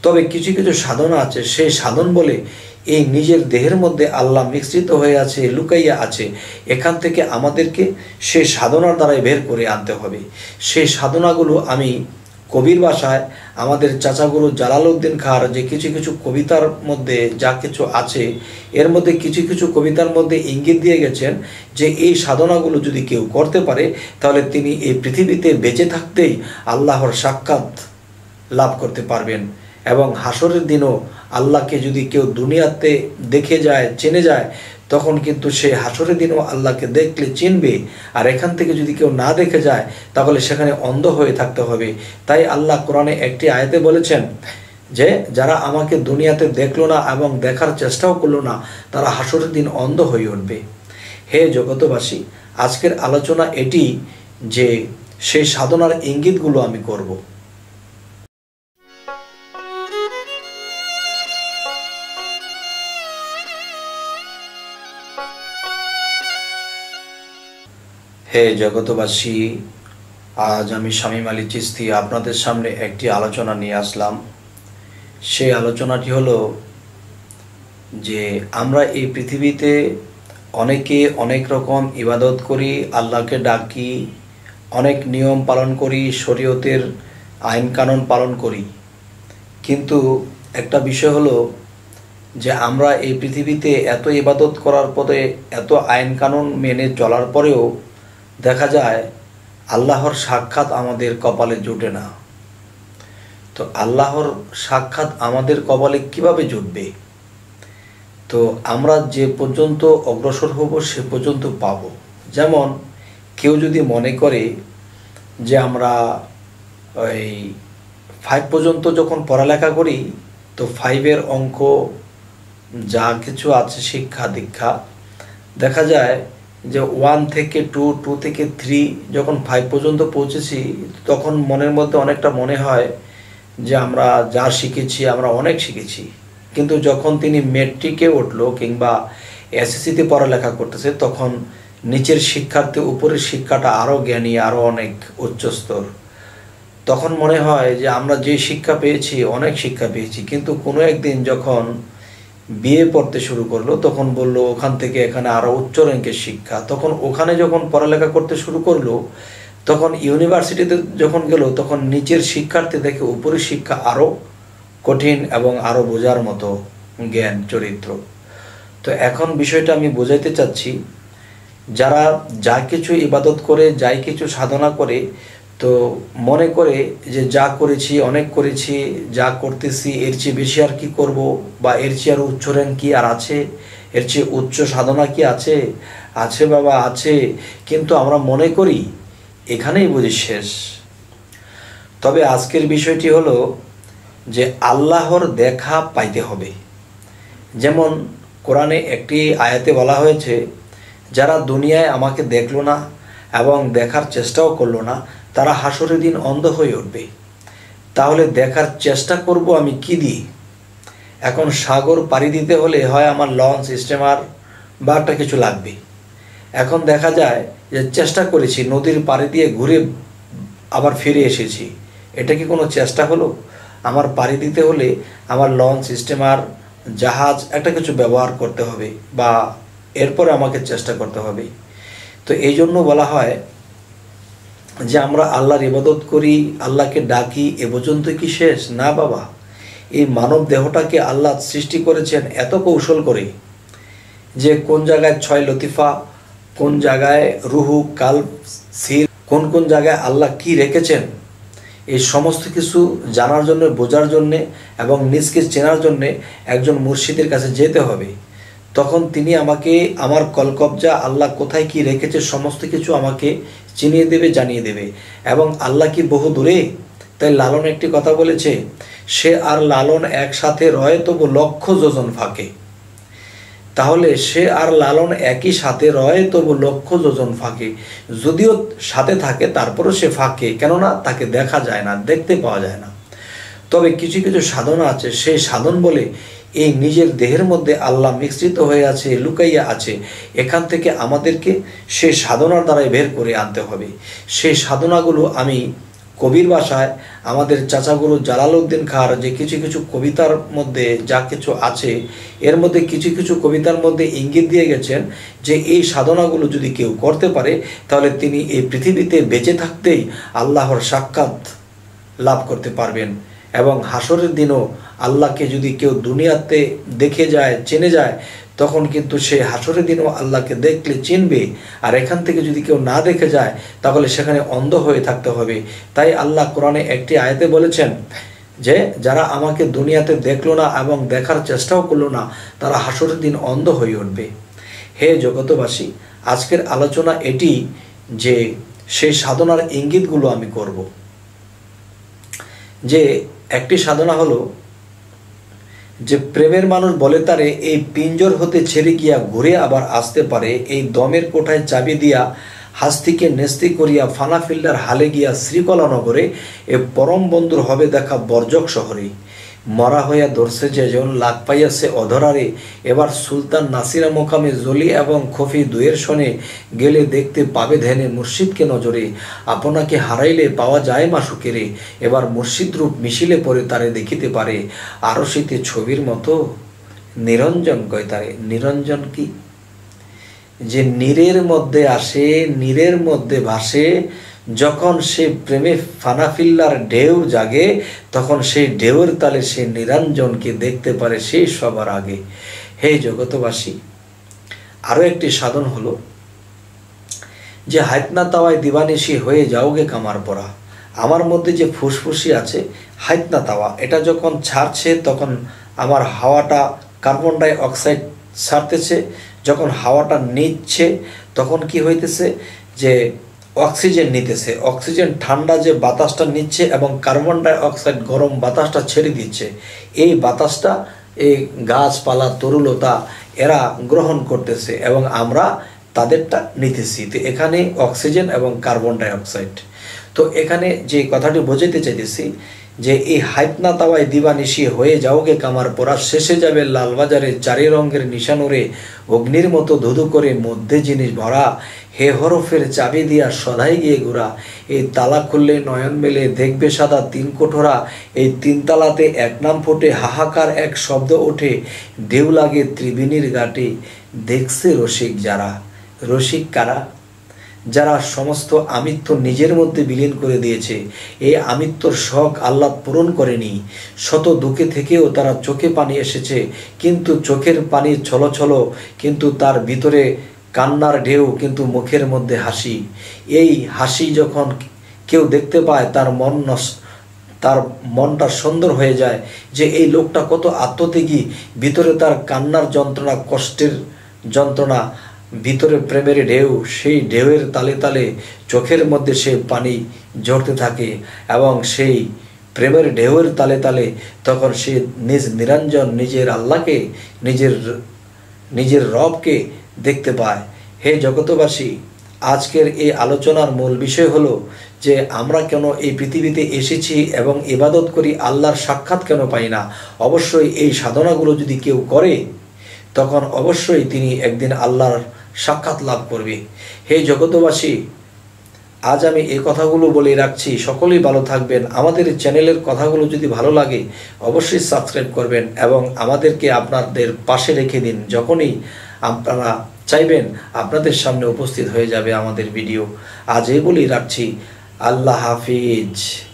তবে কিছু কিছু সাধনা আছে, সেই সাধন বলে এই নিজের দেহের মধ্যে আল্লাহ মিশ্রিত হয়ে আছে, লুকাইয়া আছে। এখান থেকে আমাদেরকে সেই সাধনার দ্বারাই বের করে আনতে হবে। সেই সাধনাগুলো আমি কবির ভাষায় আমাদের চাচাগুরু জালালউদ্দিন খাঁর যে কিছু কিছু কবিতার মধ্যে যা কিছু আছে, এর মধ্যে কিছু কিছু কবিতার মধ্যে ইঙ্গিত দিয়ে গেছেন যে এই সাধনাগুলো যদি কেউ করতে পারে তাহলে তিনি এই পৃথিবীতে বেঁচে থাকতেই আল্লাহর সাক্ষাৎ লাভ করতে পারবেন। এবং হাসরের দিনও আল্লাহকে যদি কেউ দুনিয়াতে দেখে যায়, চেনে যায়, তখন কিন্তু সে হাসরের দিনও আল্লাহকে দেখলে চিনবে। আর এখান থেকে যদি কেউ না দেখে যায় তাহলে সেখানে অন্ধ হয়ে থাকতে হবে। তাই আল্লাহ কোরআনে একটি আয়াতে বলেছেন যে যারা আমাকে দুনিয়াতে দেখলো না এবং দেখার চেষ্টাও করলো না, তারা হাসরের দিন অন্ধ হয়ে উঠবে। হে জগতবাসী, আজকের আলোচনা এটি যে সেই সাধনার ইঙ্গিতগুলো আমি করব। হে জগতবাসী, আজ আমি শামীম আলী চিশতি আপনাদের সামনে একটি আলোচনা নিয়ে আসলাম। সেই আলোচনাটি হলো যে আমরা এই পৃথিবীতে অনেকে অনেক রকম ইবাদত করি, আল্লাহকে ডাকি, অনেক নিয়ম পালন করি, শরীয়তের আইন কানুন পালন করি। কিন্তু একটা বিষয় হলো যে আমরা এই পৃথিবীতে এত ইবাদত করার পরে, এত আইন কানুন মেনে চলার পরেও দেখা যায় আল্লাহর সাক্ষাৎ আমাদের কপালে জুটে না। তো আল্লাহর সাক্ষাৎ আমাদের কপালে কিভাবে জুটবে? তো আমরা যে পর্যন্ত অগ্রসর হব সে পর্যন্ত পাব। যেমন কেউ যদি মনে করে যে আমরা ওই 5 পর্যন্ত যখন পড়ালেখা করি, তো 5-এর অঙ্ক যা কিছু আছে শিক্ষা দীক্ষা, দেখা যায় যে 1 থেকে 2, 2 থেকে 3, যখন 5 পর্যন্ত পৌঁছেছি তখন মনের মধ্যে অনেকটা মনে হয় যে আমরা যা শিখেছি আমরা অনেক শিখেছি। কিন্তু যখন তিনি মেট্রিকে উঠলো কিংবা এসএসসিতে পড়ালেখা করতেছে, তখন নিচের শিক্ষার্থী উপরের শিক্ষাটা আরও জ্ঞানী, আরও অনেক উচ্চস্তর। তখন মনে হয় যে আমরা যে শিক্ষা পেয়েছি অনেক শিক্ষা পেয়েছি। কিন্তু কোনো একদিন যখন বিয়ে পড়তে শুরু করলো তখন বলল ওখান থেকে এখানে আরও উচ্চ র্যাঙ্কের শিক্ষা। তখন ওখানে যখন পড়ালেখা করতে শুরু করলো, তখন ইউনিভার্সিটিতে যখন গেল তখন নিচের শিক্ষার্থী থেকে উপরের শিক্ষা আরও কঠিন এবং আরও বোঝার মতো জ্ঞান চরিত্র। তো এখন বিষয়টা আমি বোঝাইতে চাচ্ছি, যারা যা কিছু ইবাদত করে, যাই কিছু সাধনা করে, তো মনে করে যে যা করেছি অনেক করেছি, যা করতেছি এর চেয়ে বেশি আর কি করব, বা এর চেয়ে আর উচ্চ র্যাঙ্ক কি আর আছে, এর চেয়ে উচ্চ সাধনা কি আছে? আছে বাবা, আছে। কিন্তু আমরা মনে করি এখানেই বুঝি শেষ। তবে আজকের বিষয়টি হলো যে আল্লাহর দেখা পাইতে হবে। যেমন কোরআনে একটি আয়াতে বলা হয়েছে, যারা দুনিয়ায় আমাকে দেখলো না এবং দেখার চেষ্টাও করলো না, তারা হাসরের দিন অন্ধ হয়ে উঠবে। তাহলে দেখার চেষ্টা করব আমি কি দিয়ে? এখন সাগর পাড়ি দিতে হলে হয় আমার লঞ্চ, স্টিমার বা একটা কিছু লাগবে। এখন দেখা যায় যে চেষ্টা করেছি, নদীর পাড়ি দিয়ে ঘুরে আবার ফিরে এসেছি, এটা কি কোনো চেষ্টা হলো? আমার পাড়ি দিতে হলে আমার লঞ্চ, স্টিমার, জাহাজ একটা কিছু ব্যবহার করতে হবে, বা এরপরে আমাকে চেষ্টা করতে হবে। তো এই জন্য বলা হয় যে আমরা আল্লাহর ইবাদত করি, আল্লাহকে ডাকি, এ পর্যন্ত কি শেষ? না বাবা, এই মানব দেহটাকে আল্লাহ সৃষ্টি করেছেন এত কৌশল করে যে কোন জায়গায় 6 লতিফা, কোন জায়গায় রুহু, কালব, সির, কোন কোন জায়গায় আল্লাহ কি রেখেছেন, এই সমস্ত কিছু জানার জন্য, বোঝার জন্যে এবং নিজকে চেনার জন্যে একজন মুর্শিদের কাছে যেতে হবে। তখন তিনি আমাকে আমার কলকবজা আল্লাহ কোথায় কি রেখেছে সমস্ত কিছু আমাকে চিনিয়ে দেবে, জানিয়ে দেবে। এবং আল্লাহ কি বহু দূরে? তাই লালন একটি কথা বলেছে, সে আর লালন একসাথে রয় তবু লক্ষ যোজন ফাঁকে। তাহলে সে আর লালন একই সাথে রয় তবু লক্ষ যোজন ফাঁকে। যদিও সাথে থাকে তারপরও সে ফাঁকে, কেননা তাকে দেখা যায় না, দেখতে পাওয়া যায় না। তবে কিছু কিছু সাধনা আছে, সেই সাধন বলে এই নিজের দেহের মধ্যে আল্লাহ মিশ্রিত হয়ে আছে, লুকাইয়া আছে। এখান থেকে আমাদেরকে সেই সাধনার দ্বারাই বের করে আনতে হবে। সেই সাধনাগুলো আমি কবির ভাষায় আমাদের চাচাগুরু জালালউদ্দিন খাঁর যে কিছু কিছু কবিতার মধ্যে যা কিছু আছে, এর মধ্যে কিছু কিছু কবিতার মধ্যে ইঙ্গিত দিয়ে গেছেন যে এই সাধনাগুলো যদি কেউ করতে পারে তাহলে তিনি এই পৃথিবীতে বেঁচে থাকতেই আল্লাহর সাক্ষাৎ লাভ করতে পারবেন। এবং হাসরের দিনও আল্লাহকে যদি কেউ দুনিয়াতে দেখে যায়, চেনে যায়, তখন কিন্তু সে হাসরের দিনও আল্লাহকে দেখলে চিনবে। আর এখান থেকে যদি কেউ না দেখে যায় তাহলে সেখানে অন্ধ হয়ে থাকতে হবে। তাই আল্লাহ কোরআনে একটি আয়াতে বলেছেন যে যারা আমাকে দুনিয়াতে দেখলো না এবং দেখার চেষ্টাও করলো না, তারা হাসরের দিন অন্ধ হয়ে উঠবে। হে জগতবাসী, আজকের আলোচনা এটি যে সেই সাধনার ইঙ্গিতগুলো আমি করব। যে একটি সাধনা হলো যে প্রেমের মানুষ বলে তারে এই পিঞ্জর হতে ছেড়ে গিয়া ঘুরে আবার আসতে পারে, এই দমের কোঠায় চাবি দিয়া হাস্তিকে নেস্তি করিয়া ফানা ফিল্ডার হালে গিয়া শ্রীকলা নগরে, এ পরম বন্ধুর হবে দেখা বর্জক শহরে। মরা হইয়া ধরছে যে জন লাগ পাইয়াছে অধরারে, এবার সুলতান নাসিরা মোকামে জলি এবং খফি দুয়ের শনে, গেলে দেখতে পাবে ধ্যানে মুর্শিদকে নজরে, আপনাকে হারাইলে পাওয়া যায় মাসুকেরে, এবার মুর্শিদ রূপ মিশিলে পরে তারে দেখিতে পারে, আরো শীতে ছবির মতো নিরঞ্জন কয় তারে। নিরঞ্জন কি? যে নীরের মধ্যে আসে, নীরের মধ্যে ভাসে, যখন সে প্রেমে ফানাফিল্লার ঢেউ জাগে, তখন সেই ঢেউয়ের তালে সে নিরঞ্জনকে দেখতে পারে সেই সবার আগে। হে জগতবাসী, আরো একটি সাধন হলো যে হাইতনা তাওয়ায় দিবানিশি হয়ে যাওগে কামার পরা। আমার মধ্যে যে ফুসফুসি আছে হাইতনা তাওয়া, এটা যখন ছাড়ছে তখন আমার হাওয়াটা কার্বন ডাই অক্সাইড ছাড়তেছে, যখন হাওয়াটা নিচ্ছে তখন কি হইতেছে যে অক্সিজেন নিতেছে, অক্সিজেন ঠান্ডা যে বাতাসটা নিচ্ছে এবং কার্বন ডাই অক্সাইড গরম বাতাসটা ছেড়ে দিচ্ছে। এই বাতাসটা এই গাছপালা তরুলতা এরা গ্রহণ করতেছে এবং আমরা তাদেরটা নিতেছি। তো এখানে অক্সিজেন এবং কার্বন ডাই অক্সাইড। তো এখানে যে কথাটি বোঝাতে চাইতেছি যে এই হাইতনা তাওয়ায় দিবানিশি হয়ে যাওগে কামার পরা, শেষে যাবে লালবাজারে চারি রঙের নিশানুরে, অগ্নির মতো ধুধু করে মধ্যে জিনিস ভরা, হে হরফের চাবি দিয়া সদাই গিয়ে ঘোরা, এই তালা খুললে নয়ন মেলে দেখবে সাদা তিন কোঠরা, এই তিন তালাতে এক নাম ফোটে হাহাকার এক শব্দ ওঠে, ঢেউ লাগে ত্রিবেণীর ঘাটে, দেখছে রসিক যারা। রসিক কারা? যারা সমস্ত আমিত্ব নিজের মধ্যে বিলীন করে দিয়েছে। এই আমিত্বর শখ আল্লাহ পূরণ করেনি। শত দুঃখে থেকেও তারা চোখে পানি এসেছে, কিন্তু চোখের পানি ছলছল, কিন্তু তার ভিতরে কান্নার ঢেউ, কিন্তু মুখের মধ্যে হাসি। এই হাসি যখন কেউ দেখতে পায় তার মনটা সুন্দর হয়ে যায় যে এই লোকটা কত আত্মত্যাগী, ভিতরে তার কান্নার যন্ত্রণা, কষ্টের যন্ত্রণা, ভিতরে প্রেমের ঢেউ, সেই ঢেউয়ের তালে তালে চোখের মধ্যে সে পানি ঝরতে থাকে এবং সেই প্রেমের ঢেউয়ের তালে তালে তখন সে নিজ নিরঞ্জন, নিজের আল্লাহকে, নিজের রবকে দেখতে পায়। হে জগতবাসী, আজকের এই আলোচনার মূল বিষয় হলো যে আমরা কেন এই পৃথিবীতে এসেছি এবং ইবাদত করি, আল্লাহর সাক্ষাৎ কেন পাই না। অবশ্যই এই সাধনাগুলো যদি কেউ করে তখন অবশ্যই তিনি একদিন আল্লাহর সাক্ষাৎ লাভ করবে। হে জগতবাসী, আজ আমি এই কথাগুলো বলে রাখছি, সকলেই ভালো থাকবেন। আমাদের চ্যানেলের কথাগুলো যদি ভালো লাগে অবশ্যই সাবস্ক্রাইব করবেন এবং আমাদেরকে আপনাদের পাশে রেখে দিন। যখনই আপনারা চাইবেন আপনাদের সামনে উপস্থিত হয়ে যাবে আমাদের ভিডিও। আজ এই বলেই রাখছি, আল্লাহ হাফিজ।